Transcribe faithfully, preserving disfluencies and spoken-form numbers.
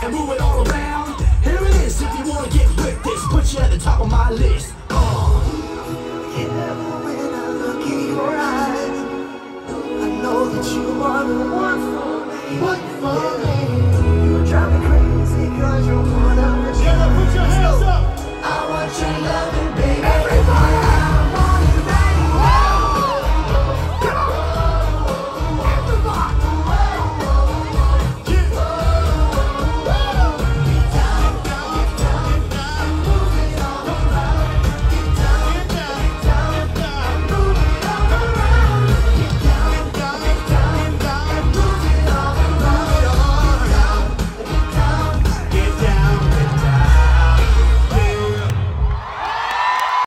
and move it all around. Here it is, if you wanna get with this, put you at the top of my list. Uh. Yeah, when I look in your eyes, I know that you are the one for me. One for yeah. me. You drive me crazy 'cause you're